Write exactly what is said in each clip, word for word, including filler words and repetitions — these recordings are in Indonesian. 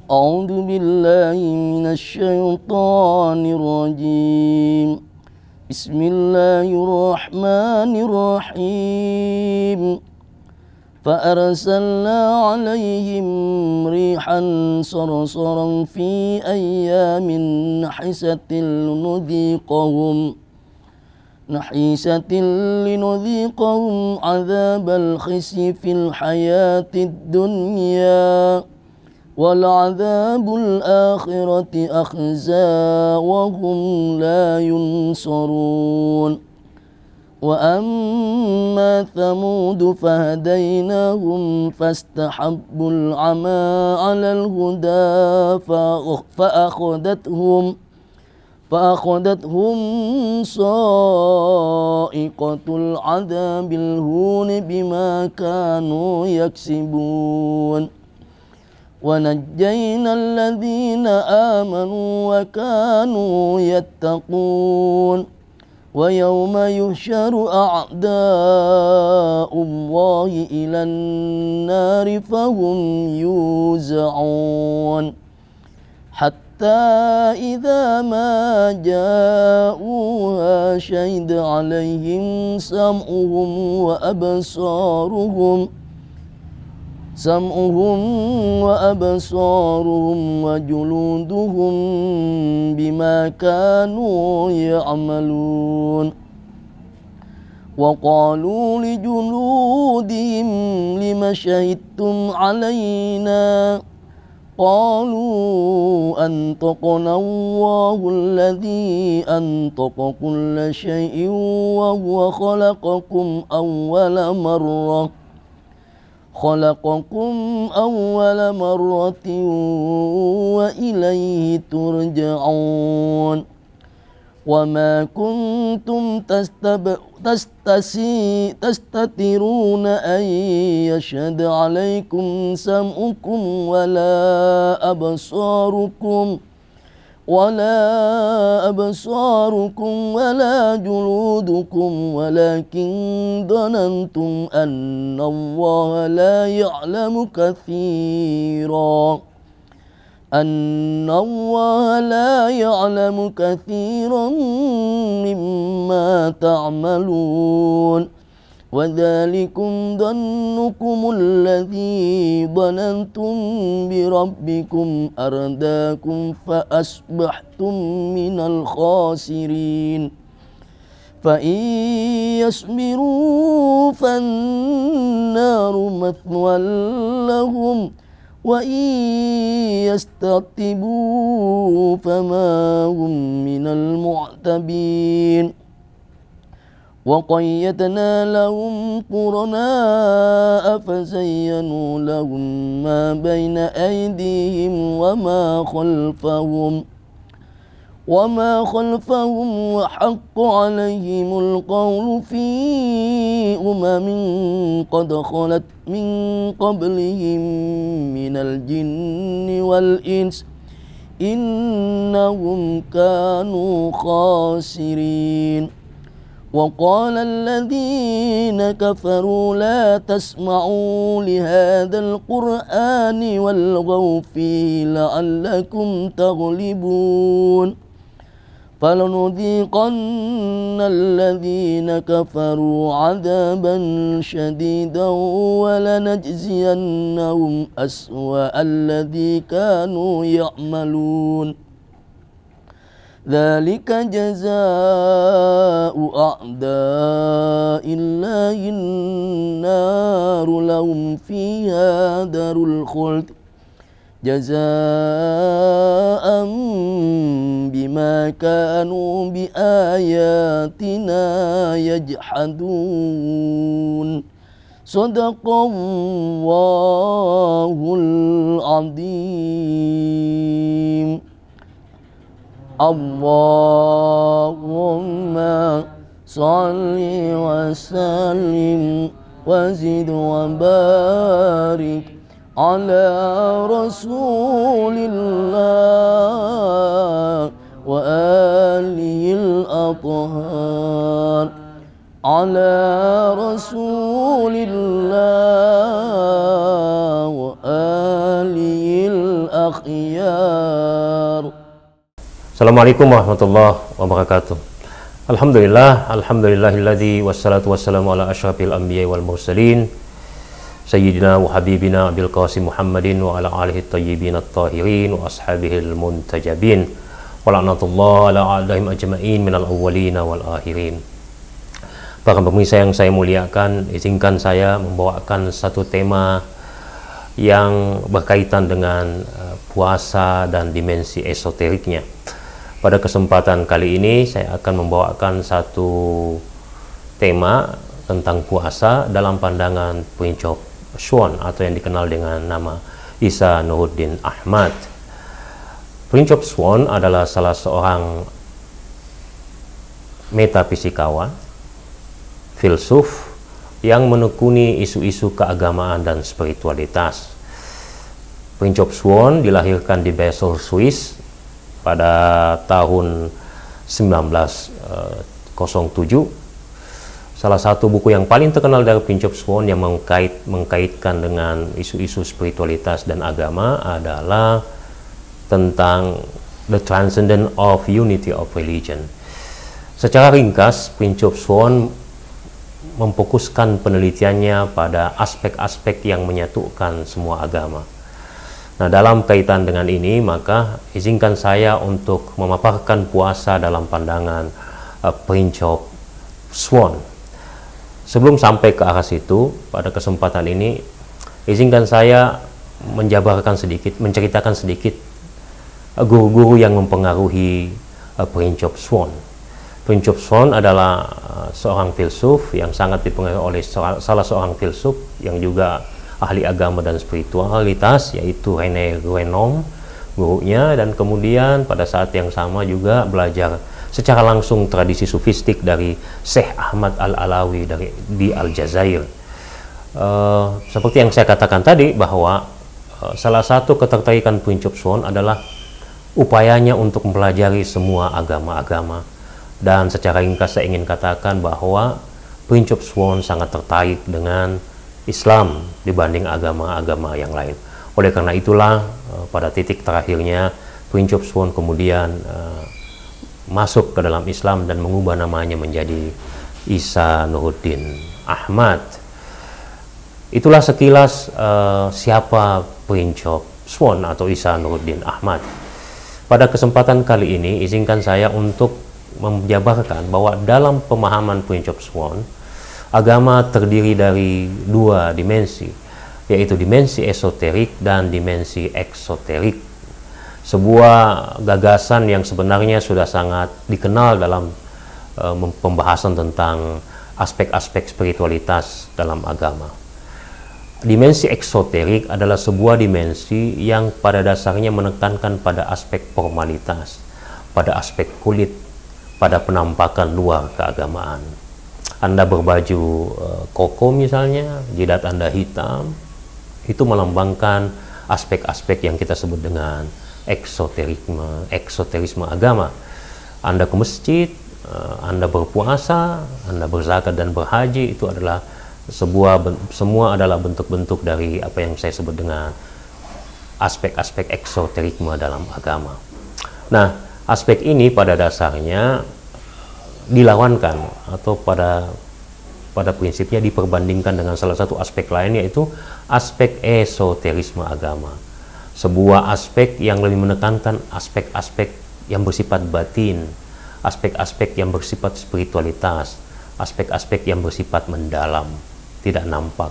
أعوذ بالله من الشيطان الرجيم. بسم الله الرحمن الرحيم. فأرسلنا عليهم ريحا صرصرا في أيام نحسة لنذيقهم نحيسة لنذيقهم عذاب الخزي في الحياة الدنيا ولعذاب الآخرة أخزى وهم لا ينصرون. وأما ثمود فهديناهم فاستحبوا العمى على الهدى فأخذتهم فأخذتهم صائقة العذاب الهون بما كانوا يكسبون. ونجينا الذين آمنوا وكانوا يتقون. ويوم يحشر أعداء الله إلى النار فهم يوزعون حتى إذا ما جاءوها شهد عليهم سمعهم وأبصارهم سمعهم وأبصارهم وجلودهم بما كانوا يعملون. وقالوا لجلودهم لم شهدتم علينا قالوا أنطقنا الله الذي أنطق كل شيء وهو خلقكم أول مرة خلقكم أول مرة وإليه ترجعون. وما كنتم تستترون أن يشهد عليكم سمعكم ولا أبصاركم ولا أبصاركم ولا جلودكم ولكن ظننتم أن الله لا يعلم كثيرا أن الله لا يعلم كثيرا مما تعملون. وذلكم ظنكم الذي ظننتم بربكم أرداكم فأصبحتم من الخاسرين. فإن يصبروا فالنار مثوى لهم وإن يستعتبوا فما هم من المعتبين. وقيدنا لهم قرناء فزينوا لهم ما بين أيديهم وما خلفهم وما خلفهم وحق عليهم القول في أمم قد خلت من قبلهم من الجن والإنس إنهم كانوا خاسرين. وقال الذين كفروا لا تسمعوا لهذا القرآن والغوا فيه لعلكم تغلبون. فلنذيقن الذين كفروا عذابا شديدا ولنجزينهم أسوأ الذي كانوا يعملون. ذلك جزاء أعداء الله النار لهم فيها دار الخلد جزاء بما كانوا بآياتنا يجحدون. صدق الله العظيم. اللهم صل وسلم وزد وبارك على رسول الله وآله الأطهار على رسول الله وآله الأطهار خيار. Assalamualaikum warahmatullahi wabarakatuh. Alhamdulillah, alhamdulillahilladzi wassalatu wassalamu ala asyrafil anbiya'i wal mursalin sayyidina wa habibina Abil Qasim Muhammadin wa ala alihi thayyibin at-tahirin wa ashabihil muntajabin wa la'natullah ala a'daihim ajma'in minal awwalina wal akhirin. Para pemirsa yang saya muliakan, izinkan saya membawakan satu tema yang berkaitan dengan uh, puasa dan dimensi esoteriknya. Pada kesempatan kali ini saya akan membawakan satu tema tentang puasa dalam pandangan Prince of Swan atau yang dikenal dengan nama Isa Nuruddin Ahmad. Prince of Swan adalah salah seorang metafisikawan, filsuf yang menekuni isu-isu keagamaan dan spiritualitas. Prince of Swan dilahirkan di Basel, Swiss pada tahun sembilan belas nol tujuh. Salah satu buku yang paling terkenal dari Prince of Swan yang mengkait, mengkaitkan dengan isu-isu spiritualitas dan agama adalah tentang The Transcendence of Unity of Religion. Secara ringkas, Prince of Swan memfokuskan penelitiannya pada aspek-aspek yang menyatukan semua agama. Nah, dalam kaitan dengan ini, maka izinkan saya untuk memaparkan puasa dalam pandangan uh, Prince of Swan. Sebelum sampai ke arah situ, pada kesempatan ini izinkan saya menjabarkan sedikit, menceritakan sedikit guru-guru yang mempengaruhi uh, Prince of Swan. Prince of Swan adalah uh, seorang filsuf yang sangat dipengaruhi oleh seorang, salah seorang filsuf yang juga ahli agama dan spiritualitas, yaitu René Guénon, gurunya, dan kemudian pada saat yang sama juga belajar secara langsung tradisi sufistik dari Syekh Ahmad Al-Alawi dari di Aljazair. Uh, seperti yang saya katakan tadi bahwa uh, salah satu ketertarikan Prince of Swan adalah upayanya untuk mempelajari semua agama-agama, dan secara ringkas saya ingin katakan bahwa Prince of Swan sangat tertarik dengan Islam dibanding agama-agama yang lain. Oleh karena itulah uh, pada titik terakhirnya Prince of Swan kemudian uh, masuk ke dalam Islam dan mengubah namanya menjadi Isa Nuruddin Ahmad. Itulah sekilas uh, siapa Prince of Swan atau Isa Nuruddin Ahmad. Pada kesempatan kali ini izinkan saya untuk menjabarkan bahwa dalam pemahaman Prince of Swan, agama terdiri dari dua dimensi, yaitu dimensi esoterik dan dimensi eksoterik. Sebuah gagasan yang sebenarnya sudah sangat dikenal dalam uh, pembahasan tentang aspek-aspek spiritualitas dalam agama. Dimensi eksoterik adalah sebuah dimensi yang pada dasarnya menekankan pada aspek formalitas, pada aspek kulit, pada penampakan luar keagamaan. Anda berbaju uh, koko misalnya, jidat Anda hitam, itu melambangkan aspek-aspek yang kita sebut dengan eksoterisme, eksoterisme agama. Anda ke masjid, Anda berpuasa, Anda berzakat dan berhaji, itu adalah sebuah semua adalah bentuk-bentuk dari apa yang saya sebut dengan aspek-aspek eksoterisme dalam agama. Nah, aspek ini pada dasarnya dilawankan atau pada pada prinsipnya diperbandingkan dengan salah satu aspek lain, yaitu aspek esoterisme agama. Sebuah aspek yang lebih menekankan aspek-aspek yang bersifat batin, aspek-aspek yang bersifat spiritualitas, aspek-aspek yang bersifat mendalam, tidak nampak.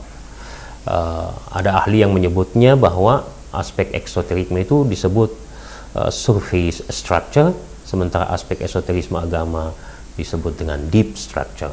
Uh, ada ahli yang menyebutnya bahwa aspek eksoterisme itu disebut uh, surface structure, sementara aspek esoterisme agama disebut dengan deep structure.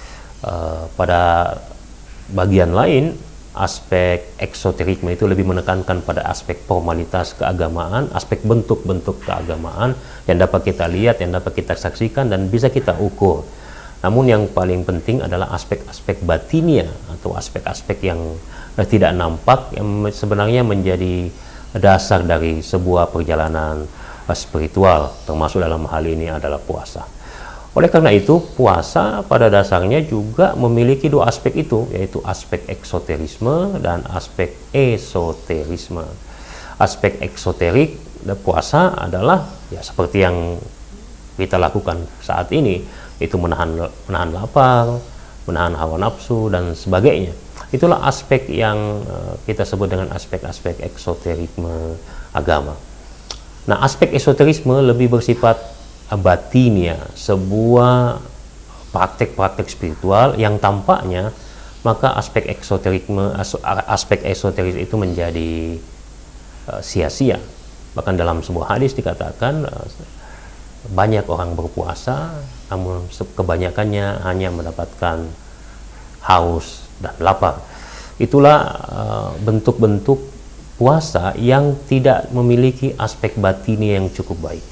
Uh, pada bagian lain, aspek eksoterisme itu lebih menekankan pada aspek formalitas keagamaan, aspek bentuk-bentuk keagamaan yang dapat kita lihat, yang dapat kita saksikan dan bisa kita ukur. Namun yang paling penting adalah aspek-aspek batinia atau aspek-aspek yang eh, tidak nampak, yang sebenarnya menjadi dasar dari sebuah perjalanan eh, spiritual, termasuk dalam hal ini adalah puasa. Oleh karena itu, puasa pada dasarnya juga memiliki dua aspek itu, yaitu aspek eksoterisme dan aspek esoterisme. aspek eksoterik dan puasa adalah ya seperti yang kita lakukan saat ini, itu menahan menahan lapar, menahan hawa nafsu dan sebagainya. Itulah aspek yang uh, kita sebut dengan aspek-aspek eksoterisme agama. Nah, aspek esoterisme lebih bersifat batinia, sebuah praktek-praktek spiritual yang tampaknya, maka aspek eksoterisme, aspek esoteris itu menjadi uh, sia-sia. Bahkan dalam sebuah hadis dikatakan uh, banyak orang berpuasa, namun kebanyakannya hanya mendapatkan haus dan lapar. Itulah bentuk-bentuk uh, puasa yang tidak memiliki aspek batini yang cukup baik.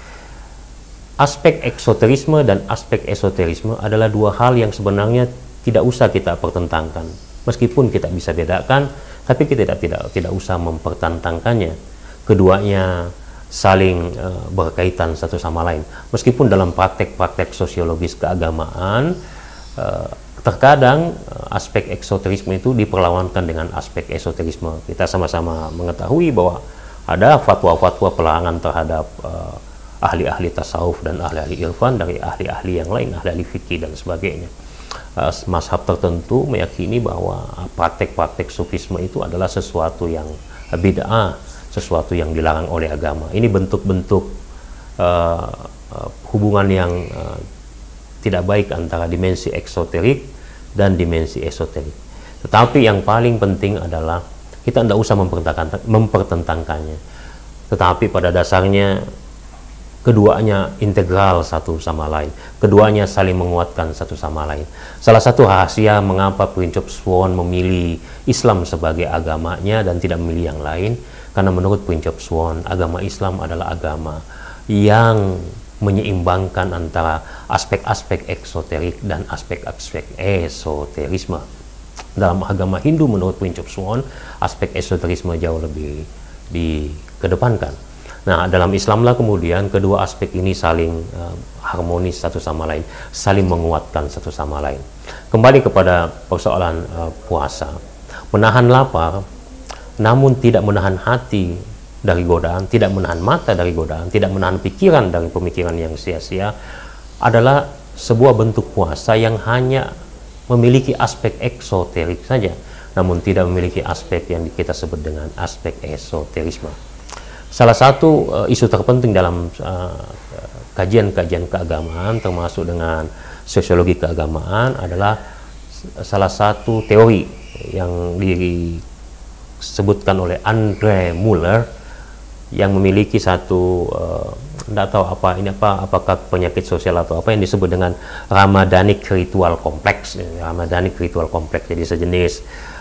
Aspek eksoterisme dan aspek esoterisme adalah dua hal yang sebenarnya tidak usah kita pertentangkan. Meskipun kita bisa bedakan, tapi kita tidak tidak tidak usah mempertentangkannya. Keduanya saling uh, berkaitan satu sama lain. Meskipun dalam praktek-praktek sosiologis keagamaan uh, terkadang uh, aspek eksoterisme itu diperlawankan dengan aspek esoterisme. Kita sama-sama mengetahui bahwa ada fatwa-fatwa pelarangan terhadap uh, ahli-ahli tasawuf dan ahli-ahli irfan dari ahli-ahli yang lain, ahli-ahli fikih dan sebagainya. Uh, mazhab tertentu meyakini bahwa praktek-praktek sufisme itu adalah sesuatu yang bid'ah, sesuatu yang dilarang oleh agama. Ini bentuk-bentuk uh, uh, hubungan yang uh, tidak baik antara dimensi eksoterik dan dimensi esoterik. Tetapi yang paling penting adalah kita tidak usah mempertentangkannya. Tetapi pada dasarnya keduanya integral satu sama lain. Keduanya saling menguatkan satu sama lain. Salah satu rahasia mengapa Prinsip Swan memilih Islam sebagai agamanya dan tidak memilih yang lain, karena menurut Prinsip Swan, agama Islam adalah agama yang menyeimbangkan antara aspek-aspek eksoterik dan aspek-aspek esoterisme. Dalam agama Hindu menurut Prinsip Swan, aspek esoterisme jauh lebih dikedepankan. Nah, dalam Islam lah kemudian kedua aspek ini saling uh, harmonis satu sama lain, saling menguatkan satu sama lain. Kembali kepada persoalan uh, puasa, menahan lapar, namun tidak menahan hati dari godaan, tidak menahan mata dari godaan, tidak menahan pikiran dari pemikiran yang sia-sia, adalah sebuah bentuk puasa yang hanya memiliki aspek eksoterik saja, namun tidak memiliki aspek yang kita sebut dengan aspek esoterisme. Salah satu uh, isu terpenting dalam kajian-kajian uh, keagamaan, termasuk dengan sosiologi keagamaan, adalah salah satu teori yang disebutkan oleh Andre Muller, yang memiliki satu tidak uh, tahu apa ini apa apakah penyakit sosial atau apa, yang disebut dengan Ramadanic ritual kompleks. Ramadanic ritual kompleks, jadi sejenis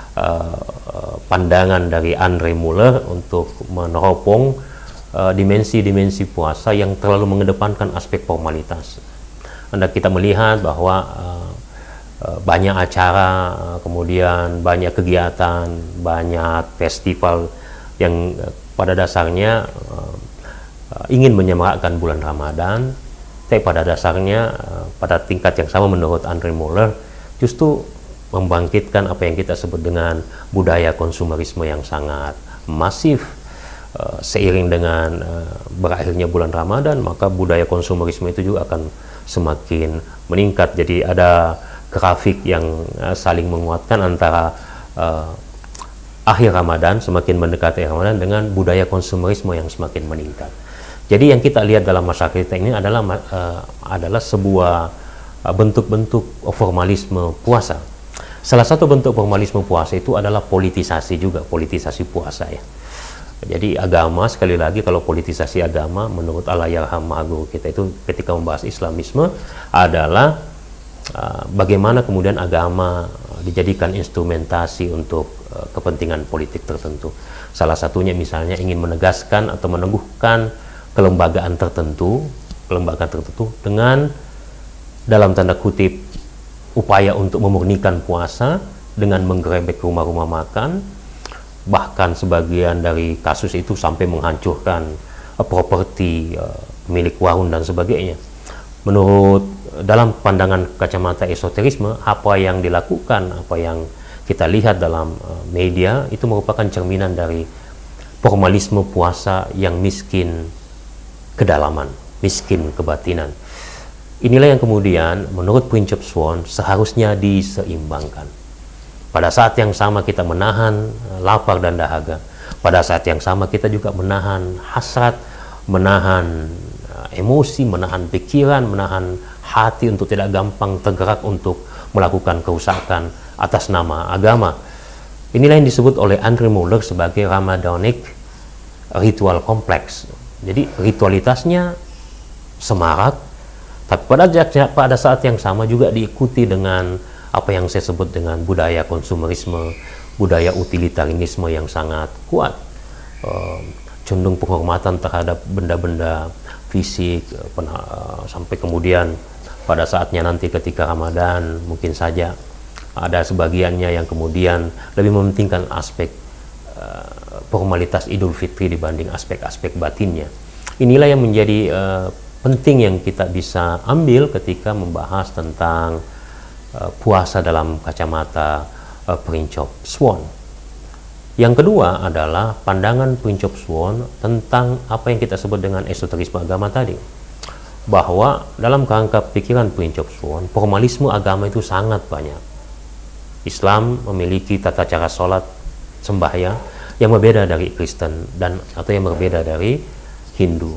uh, pandangan dari Andre Muller untuk meneropong dimensi-dimensi uh, puasa yang terlalu mengedepankan aspek formalitas. Anda kita melihat bahwa uh, uh, banyak acara, uh, kemudian banyak kegiatan, banyak festival yang uh, pada dasarnya uh, uh, ingin menyemarakkan bulan Ramadan, tapi pada dasarnya uh, pada tingkat yang sama menurut Andre Muller justru membangkitkan apa yang kita sebut dengan budaya konsumerisme yang sangat masif. Uh, seiring dengan uh, berakhirnya bulan Ramadan, maka budaya konsumerisme itu juga akan semakin meningkat. Jadi ada grafik yang uh, saling menguatkan antara uh, akhir Ramadan, semakin mendekati Ramadan, dengan budaya konsumerisme yang semakin meningkat. Jadi yang kita lihat dalam masyarakat kita ini adalah uh, adalah sebuah bentuk-bentuk uh, formalisme puasa. Salah satu bentuk formalisme puasa itu adalah politisasi juga, politisasi puasa ya. Jadi agama, sekali lagi, kalau politisasi agama menurut Allahyarham Maha Guru kita itu ketika membahas Islamisme adalah uh, bagaimana kemudian agama uh, dijadikan instrumentasi untuk uh, kepentingan politik tertentu. Salah satunya misalnya ingin menegaskan atau meneguhkan kelembagaan tertentu, kelembagaan tertentu dengan dalam tanda kutip upaya untuk memurnikan puasa dengan menggerebek rumah-rumah makan. Bahkan sebagian dari kasus itu sampai menghancurkan uh, properti uh, milik warung dan sebagainya. Menurut uh, dalam pandangan kacamata esoterisme, apa yang dilakukan, apa yang kita lihat dalam uh, media itu merupakan cerminan dari formalisme puasa yang miskin kedalaman, miskin kebatinan. Inilah yang kemudian menurut prinsip Swan seharusnya diseimbangkan. Pada saat yang sama kita menahan lapar dan dahaga, pada saat yang sama kita juga menahan hasrat, menahan emosi, menahan pikiran, menahan hati untuk tidak gampang tergerak untuk melakukan kerusakan atas nama agama. Inilah yang disebut oleh Andre Muller sebagai Ramadanic ritual kompleks. Jadi ritualitasnya semarak, tapi pada, pada saat yang sama juga diikuti dengan apa yang saya sebut dengan budaya konsumerisme, budaya utilitarianisme yang sangat kuat, uh, cenderung penghormatan terhadap benda-benda fisik, uh, sampai kemudian pada saatnya nanti ketika Ramadan mungkin saja ada sebagiannya yang kemudian lebih mementingkan aspek uh, formalitas Idul Fitri dibanding aspek-aspek batinnya. Inilah yang menjadi uh, penting yang kita bisa ambil ketika membahas tentang uh, puasa dalam kacamata uh, prinsip Swan. Yang kedua adalah pandangan prinsip Swan tentang apa yang kita sebut dengan esoterisme agama tadi, bahwa dalam kerangka pikiran prinsip Swan, formalisme agama itu sangat banyak. Islam memiliki tata cara sholat sembahyang yang berbeda dari Kristen dan atau yang berbeda dari Hindu.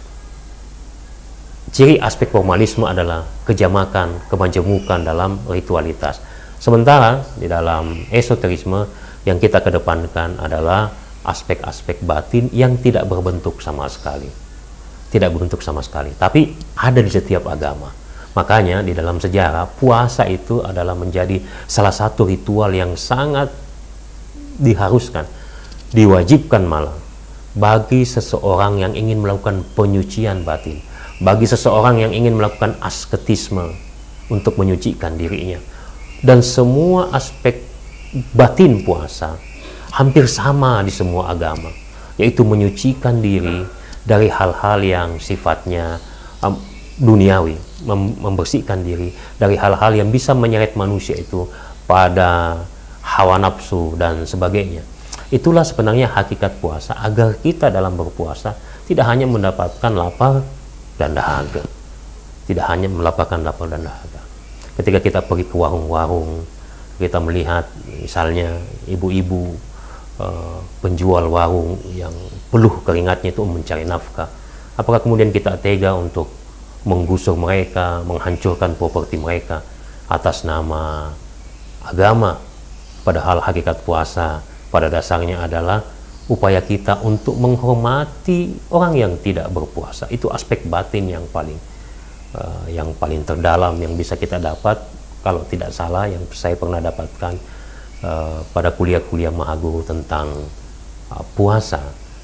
Ciri aspek formalisme adalah kejamakan, kemajemukan dalam ritualitas. Sementara di dalam esoterisme yang kita kedepankan adalah aspek-aspek batin yang tidak berbentuk sama sekali. Tidak berbentuk sama sekali, tapi ada di setiap agama. Makanya di dalam sejarah puasa itu adalah menjadi salah satu ritual yang sangat diharuskan, diwajibkan malah bagi seseorang yang ingin melakukan penyucian batin, bagi seseorang yang ingin melakukan asketisme untuk menyucikan dirinya. Dan semua aspek batin puasa hampir sama di semua agama, yaitu menyucikan diri dari hal-hal yang sifatnya um, duniawi, mem membersihkan diri dari hal-hal yang bisa menyeret manusia itu pada hawa nafsu dan sebagainya. Itulah sebenarnya hakikat puasa, agar kita dalam berpuasa tidak hanya mendapatkan lapar dan dahaga, tidak hanya mendapatkan lapar dan dahaga. Ketika kita pergi ke warung-warung, kita melihat misalnya ibu-ibu uh, penjual warung yang peluh keringatnya itu mencari nafkah, apakah kemudian kita tega untuk menggusur mereka, menghancurkan properti mereka atas nama agama? Padahal hakikat puasa pada dasarnya adalah upaya kita untuk menghormati orang yang tidak berpuasa. Itu aspek batin yang paling uh, yang paling terdalam yang bisa kita dapat, kalau tidak salah yang saya pernah dapatkan uh, pada kuliah-kuliah mahaguru tentang uh, puasa.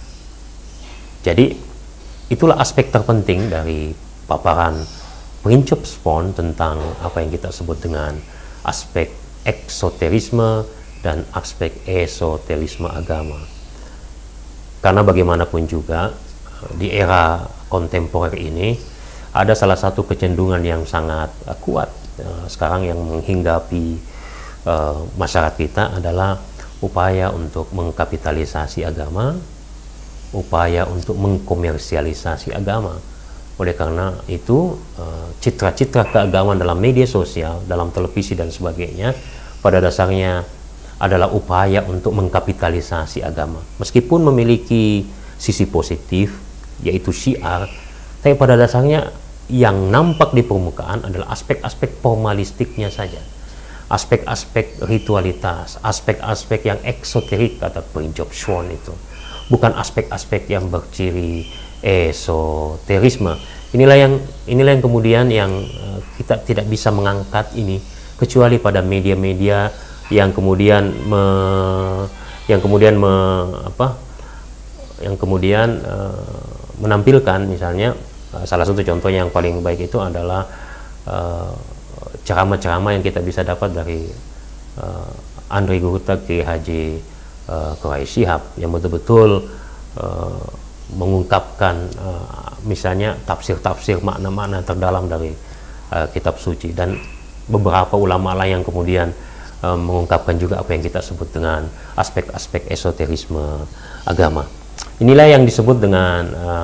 Jadi itulah aspek terpenting dari paparan prinsip Swan tentang apa yang kita sebut dengan aspek eksoterisme dan aspek esoterisme agama. Karena bagaimanapun juga di era kontemporer ini ada salah satu kecenderungan yang sangat kuat sekarang yang menghinggapi uh, masyarakat kita adalah upaya untuk mengkapitalisasi agama, upaya untuk mengkomersialisasi agama. Oleh karena itu, citra-citra keagamaan dalam media sosial, dalam televisi dan sebagainya, pada dasarnya adalah upaya untuk mengkapitalisasi agama. Meskipun memiliki sisi positif, yaitu syiar, tapi pada dasarnya yang nampak di permukaan adalah aspek-aspek formalistiknya saja. Aspek-aspek ritualitas, aspek-aspek yang eksoterik kata prinsip Swan itu. Bukan aspek-aspek yang berciri esoterisme. Inilah yang inilah yang kemudian yang uh, kita tidak bisa mengangkat ini kecuali pada media-media yang kemudian me, yang kemudian me, apa yang kemudian uh, menampilkan misalnya uh, salah satu contoh yang paling baik itu adalah ceramah-ceramah uh, yang kita bisa dapat dari uh, Andri Gurta Kiai Haji uh, Quraisy Shihab yang betul-betul uh, mengungkapkan uh, misalnya tafsir-tafsir makna-makna terdalam dari uh, kitab suci, dan beberapa ulama lain yang kemudian uh, mengungkapkan juga apa yang kita sebut dengan aspek-aspek esoterisme agama. Inilah yang disebut dengan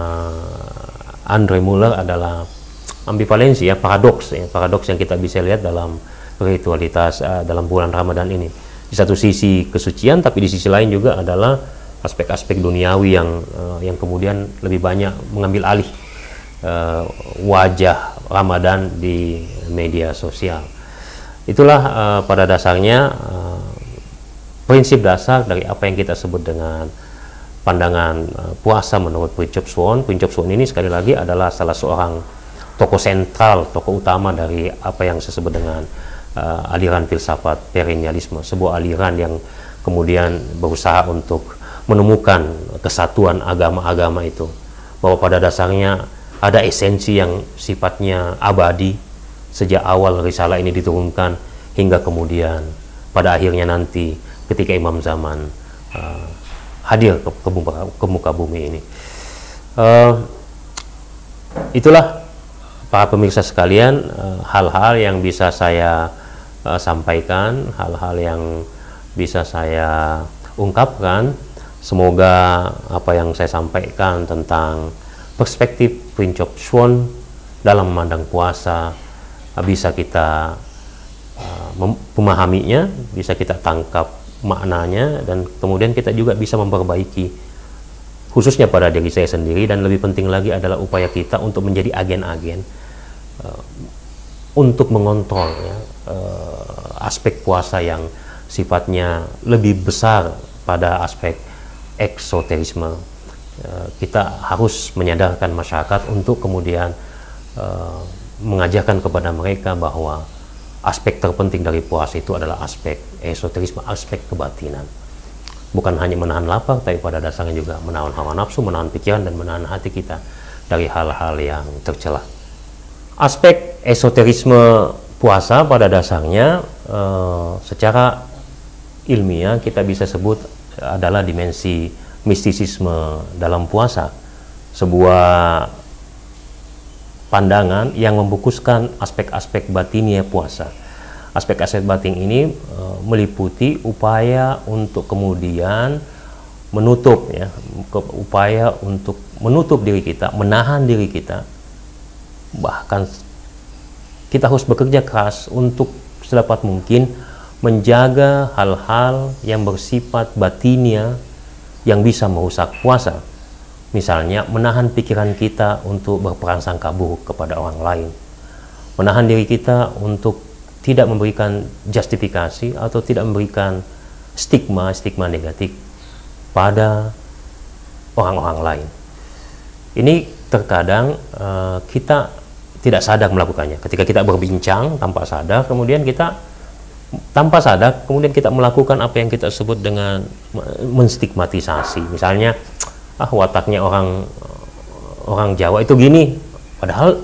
uh, Andre Muller adalah ambivalensi, ya, paradoks, ya, paradoks yang kita bisa lihat dalam ritualitas uh, dalam bulan Ramadan ini. Di satu sisi kesucian, tapi di sisi lain juga adalah aspek-aspek duniawi yang uh, yang kemudian lebih banyak mengambil alih uh, wajah Ramadan di media sosial. Itulah uh, pada dasarnya uh, prinsip dasar dari apa yang kita sebut dengan pandangan uh, puasa menurut Fritjof Swan. Fritjof Swan ini sekali lagi adalah salah seorang tokoh sentral, tokoh utama dari apa yang saya sebut dengan uh, aliran filsafat perennialisme, sebuah aliran yang kemudian berusaha untuk menemukan kesatuan agama-agama itu, bahwa pada dasarnya ada esensi yang sifatnya abadi sejak awal risalah ini diturunkan hingga kemudian pada akhirnya nanti ketika Imam Zaman uh, hadir ke, ke, muka, ke muka bumi ini. Uh, itulah para pemirsa sekalian, hal-hal uh, yang bisa saya uh, sampaikan, hal-hal yang bisa saya ungkapkan. Semoga apa yang saya sampaikan tentang perspektif Fritjof Swan dalam memandang puasa uh, bisa kita uh, memahaminya, bisa kita tangkap maknanya, dan kemudian kita juga bisa memperbaiki khususnya pada diri saya sendiri, dan lebih penting lagi adalah upaya kita untuk menjadi agen-agen uh, untuk mengontrol, ya, uh, aspek puasa yang sifatnya lebih besar pada aspek eksoterisme. Uh, kita harus menyadarkan masyarakat untuk kemudian uh, mengajarkan kepada mereka bahwa aspek terpenting dari puasa itu adalah aspek esoterisme, aspek kebatinan. Bukan hanya menahan lapar, tapi pada dasarnya juga menahan hawa nafsu, menahan pikiran, dan menahan hati kita dari hal-hal yang tercela. Aspek esoterisme puasa pada dasarnya eh, secara ilmiah kita bisa sebut adalah dimensi mistisisme dalam puasa. Sebuah pandangan yang memfokuskan aspek-aspek batinnya puasa. Aspek-aspek batin ini e, meliputi upaya untuk kemudian menutup, ya, upaya untuk menutup diri kita, menahan diri kita. Bahkan kita harus bekerja keras untuk sedapat mungkin menjaga hal-hal yang bersifat batinnya yang bisa merusak puasa. Misalnya, menahan pikiran kita untuk berprasangka buruk kepada orang lain, menahan diri kita untuk tidak memberikan justifikasi atau tidak memberikan stigma-stigma negatif pada orang-orang lain. Ini terkadang uh, kita tidak sadar melakukannya. Ketika kita berbincang tanpa sadar, kemudian kita tanpa sadar kemudian kita melakukan apa yang kita sebut dengan menstigmatisasi. Misalnya, ah, wataknya orang orang Jawa itu gini, padahal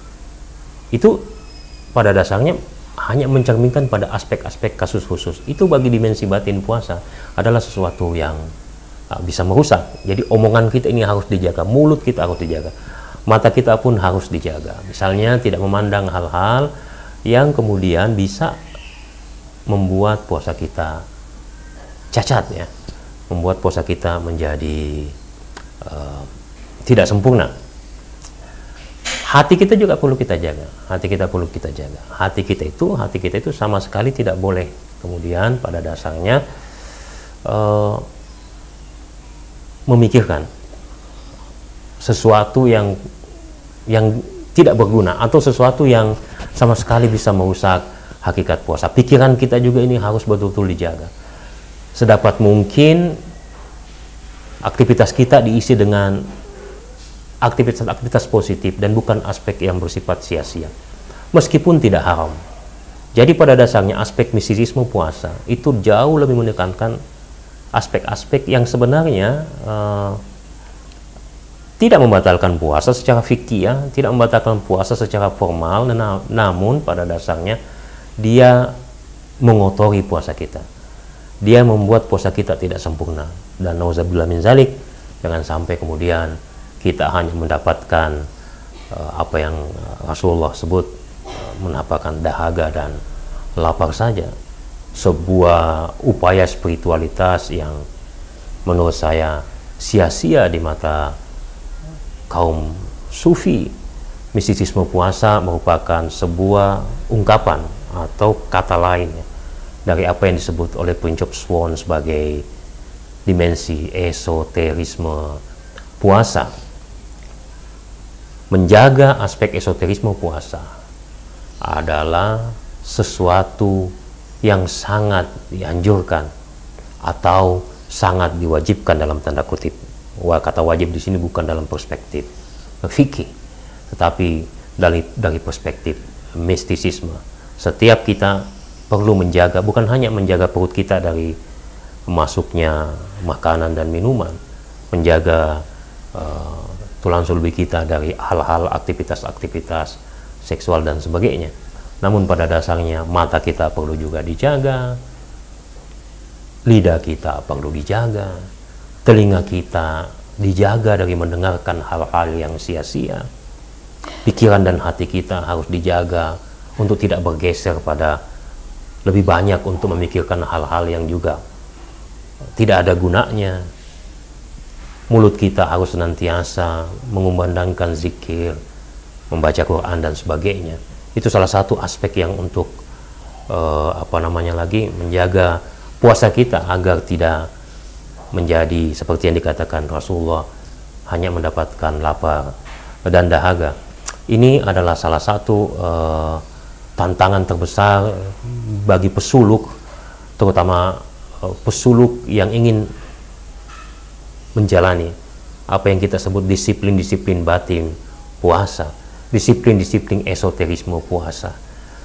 itu pada dasarnya hanya mencerminkan pada aspek-aspek kasus khusus. Itu bagi dimensi batin puasa adalah sesuatu yang uh, bisa merusak. Jadi omongan kita ini harus dijaga, mulut kita harus dijaga, mata kita pun harus dijaga. Misalnya tidak memandang hal-hal yang kemudian bisa membuat puasa kita cacat, ya, membuat puasa kita menjadi Uh, tidak sempurna. Hati kita juga perlu kita jaga. Hati kita perlu kita jaga. Hati kita itu, hati kita itu sama sekali tidak boleh kemudian pada dasarnya uh, memikirkan sesuatu yang yang tidak berguna atau sesuatu yang sama sekali bisa merusak hakikat puasa. Pikiran kita juga ini harus betul-betul dijaga. Sedapat mungkin aktivitas kita diisi dengan aktivitas-aktivitas positif dan bukan aspek yang bersifat sia-sia, meskipun tidak haram. Jadi pada dasarnya aspek mistisisme puasa itu jauh lebih menekankan aspek-aspek yang sebenarnya uh, tidak membatalkan puasa secara fikih, tidak membatalkan puasa secara formal, na namun pada dasarnya dia mengotori puasa kita. Dia membuat puasa kita tidak sempurna, dan nauzubillah min zalik, jangan sampai kemudian kita hanya mendapatkan uh, apa yang Rasulullah sebut uh, mendapatkan dahaga dan lapar saja. Sebuah upaya spiritualitas yang menurut saya sia-sia di mata kaum sufi. Mistisisme puasa merupakan sebuah ungkapan atau kata lain dari apa yang disebut oleh Prince of Swan sebagai dimensi esoterisme puasa. Menjaga aspek esoterisme puasa adalah sesuatu yang sangat dianjurkan atau sangat diwajibkan dalam tanda kutip. Wah, kata wajib di sini bukan dalam perspektif fikih, tetapi dari dari perspektif mistisisme. Setiap kita perlu menjaga, bukan hanya menjaga perut kita dari masuknya makanan dan minuman, menjaga uh, tulang sulbi kita dari hal-hal aktivitas-aktivitas seksual dan sebagainya. Namun pada dasarnya mata kita perlu juga dijaga, lidah kita perlu dijaga, telinga kita dijaga dari mendengarkan hal-hal yang sia-sia, pikiran dan hati kita harus dijaga untuk tidak bergeser pada lebih banyak untuk memikirkan hal-hal yang juga tidak ada gunanya. Mulut kita harus senantiasa mengumandangkan zikir, membaca Quran dan sebagainya. Itu salah satu aspek yang untuk uh, apa namanya lagi menjaga puasa kita agar tidak menjadi seperti yang dikatakan Rasulullah, hanya mendapatkan lapar dan dahaga. Ini adalah salah satu uh, tantangan terbesar bagi pesuluk, terutama uh, pesuluk yang ingin menjalani apa yang kita sebut disiplin-disiplin batin puasa, disiplin-disiplin esoterisme puasa.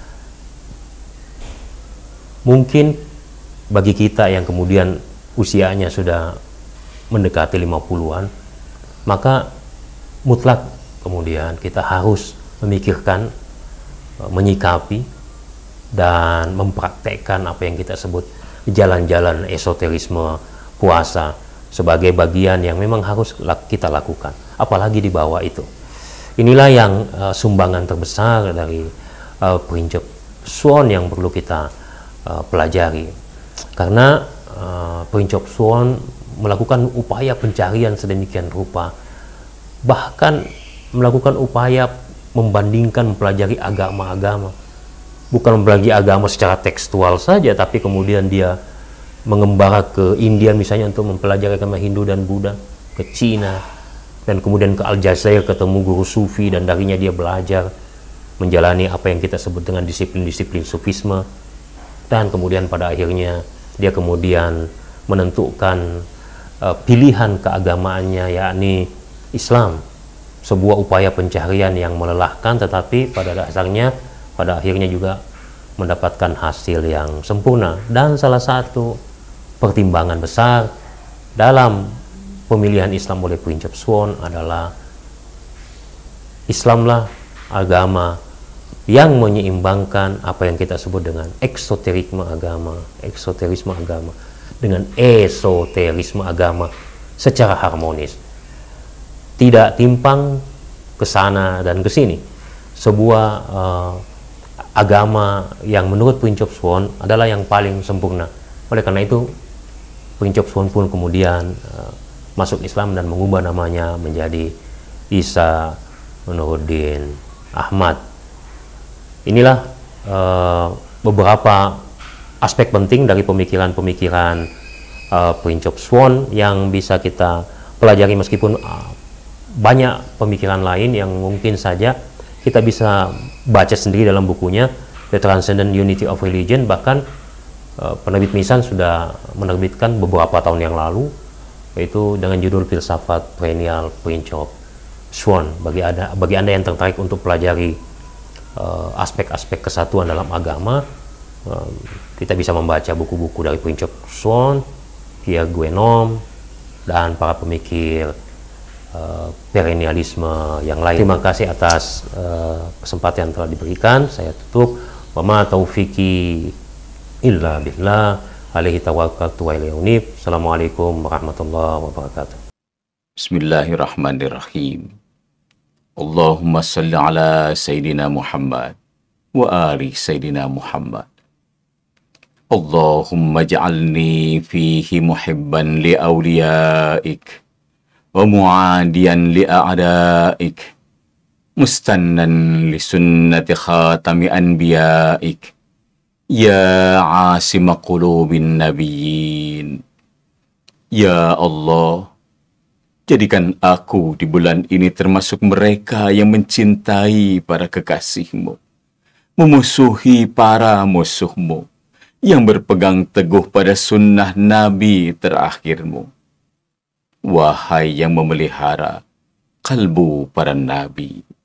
Mungkin bagi kita yang kemudian usianya sudah mendekati lima puluhan, maka mutlak kemudian kita harus memikirkan, menyikapi dan mempraktekkan apa yang kita sebut jalan-jalan esoterisme puasa sebagai bagian yang memang harus kita lakukan, apalagi di bawah itu. Inilah yang uh, sumbangan terbesar dari uh, Prince of Swan yang perlu kita uh, pelajari, karena uh, Prince of Swan melakukan upaya pencarian sedemikian rupa, bahkan melakukan upaya membandingkan, mempelajari agama-agama, bukan mempelajari agama secara tekstual saja, tapi kemudian dia mengembara ke India misalnya untuk mempelajari agama Hindu dan Buddha, ke Cina, dan kemudian ke Aljazair ketemu guru Sufi, dan darinya dia belajar menjalani apa yang kita sebut dengan disiplin-disiplin Sufisme, dan kemudian pada akhirnya dia kemudian menentukan uh, pilihan keagamaannya, yakni Islam, sebuah upaya pencarian yang melelahkan, tetapi pada dasarnya pada akhirnya juga mendapatkan hasil yang sempurna. Dan salah satu pertimbangan besar dalam pemilihan Islam oleh Prince of Swan adalah Islamlah agama yang menyeimbangkan apa yang kita sebut dengan eksoterisme agama, eksoterisme agama dengan esoterisme agama secara harmonis, tidak timpang ke sana dan ke sini. Sebuah uh, agama yang menurut Prince of Swan adalah yang paling sempurna. Oleh karena itu Prince of Swan pun kemudian uh, masuk Islam dan mengubah namanya menjadi Isa Nuruddin Ahmad. Inilah uh, beberapa aspek penting dari pemikiran-pemikiran uh, Prince of Swan yang bisa kita pelajari, meskipun uh, banyak pemikiran lain yang mungkin saja kita bisa baca sendiri dalam bukunya The Transcendent Unity of Religion. Bahkan uh, penerbit Misan sudah menerbitkan beberapa tahun yang lalu, yaitu dengan judul Filsafat Perennial Prince of Swan. Bagi ada bagi Anda yang tertarik untuk pelajari aspek-aspek uh, kesatuan dalam agama, uh, kita bisa membaca buku-buku dari Prince of Swan, Pierre Guénon, dan para pemikir uh, perennialisme yang lain. Terima kasih atas uh, kesempatan yang telah diberikan. Saya tutup. Wa ma taufiqi illa billah, alaihi tawakkaltu wa ilaihi unib. Assalamualaikum warahmatullahi wabarakatuh. Bismillahirrahmanirrahim. Allahumma salli ala Sayyidina Muhammad wa ali Sayyidina Muhammad. Allahumma ja'alni fihi muhibban li awliyaik wa mu'adiyan li'a'daik, mustannan li sunnati khatami anbiyaik, ya asima qulubin nabiyyin. Ya Allah, jadikan aku di bulan ini termasuk mereka yang mencintai para kekasih-Mu, memusuhi para musuh-Mu, yang berpegang teguh pada sunnah Nabi terakhir-Mu. Wahai yang memelihara kalbu para nabi.